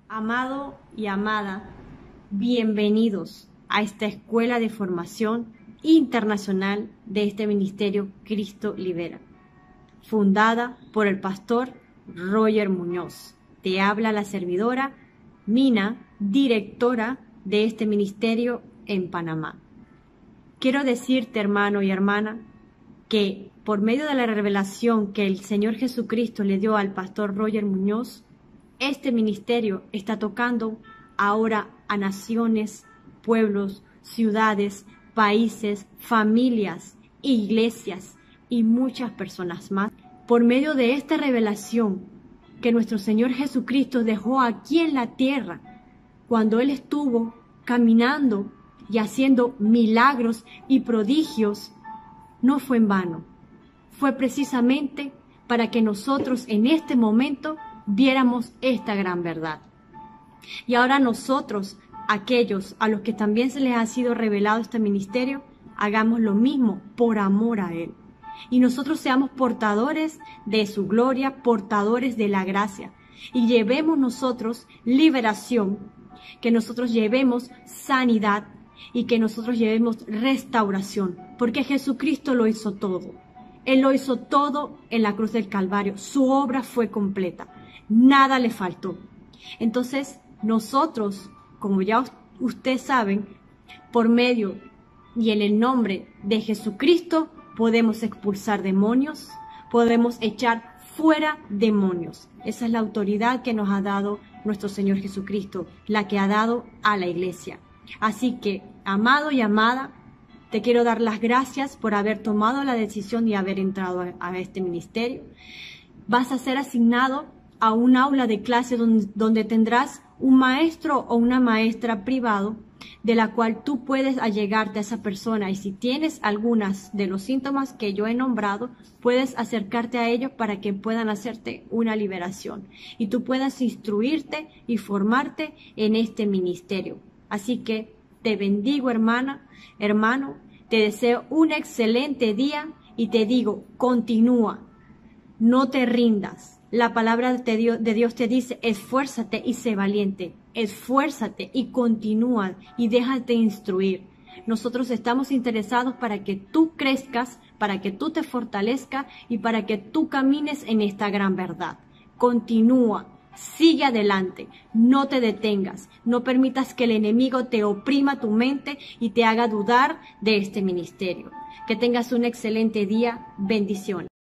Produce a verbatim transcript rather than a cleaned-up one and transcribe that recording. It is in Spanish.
Amado y amada, bienvenidos a esta escuela de formación internacional de este ministerio Cristo Libera, fundada por el pastor Roger Muñoz. Te habla la servidora Mina, directora de este ministerio en Panamá. Quiero decirte, hermano y hermana, que por medio de la revelación que el Señor Jesucristo le dio al pastor Roger Muñoz, este ministerio está tocando ahora a naciones, pueblos, ciudades, países, familias, iglesias y muchas personas más. Por medio de esta revelación que nuestro Señor Jesucristo dejó aquí en la tierra, cuando Él estuvo caminando y haciendo milagros y prodigios, no fue en vano. Fue precisamente para que nosotros en este momento viéramos esta gran verdad. Y ahora nosotros, aquellos a los que también se les ha sido revelado este ministerio, hagamos lo mismo por amor a Él. Y nosotros seamos portadores de su gloria, portadores de la gracia. Y llevemos nosotros liberación, que nosotros llevemos sanidad y que nosotros llevemos restauración. Porque Jesucristo lo hizo todo. Él lo hizo todo en la cruz del Calvario. Su obra fue completa. Nada le faltó. Entonces, nosotros, como ya ustedes saben, por medio y en el nombre de Jesucristo, podemos expulsar demonios, podemos echar fuera demonios. Esa es la autoridad que nos ha dado nuestro Señor Jesucristo, la que ha dado a la iglesia. Así que, amado y amada, te quiero dar las gracias por haber tomado la decisión y haber entrado a, a este ministerio. Vas a ser asignado a un aula de clase donde, donde tendrás un maestro o una maestra privado de la cual tú puedes allegarte a esa persona, y si tienes algunas de los síntomas que yo he nombrado, puedes acercarte a ellos para que puedan hacerte una liberación y tú puedas instruirte y formarte en este ministerio. Así que te bendigo, hermana, hermano, te deseo un excelente día y te digo, continúa, no te rindas. La palabra de Dios, de Dios te dice, esfuérzate y sé valiente, esfuérzate y continúa y déjate instruir. Nosotros estamos interesados para que tú crezcas, para que tú te fortalezcas y para que tú camines en esta gran verdad. Continúa, sigue adelante, no te detengas, no permitas que el enemigo te oprima tu mente y te haga dudar de este ministerio. Que tengas un excelente día, bendiciones.